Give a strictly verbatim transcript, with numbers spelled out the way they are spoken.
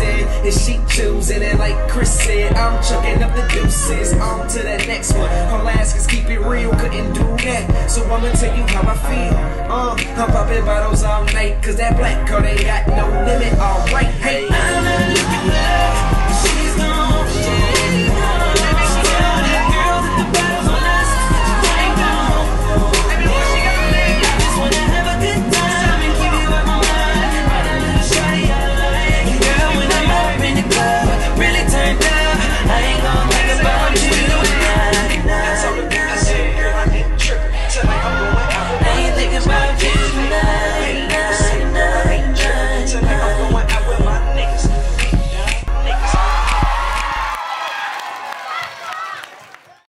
said, and she choosing it like Chris said. I'm chucking up the deuces, on to the next one. All I ask is keep it real, couldn't do that. So I'ma tell you how I feel. Uh, I'm popping bottles all night, cause that black card ain't got no limit. Alright, hey.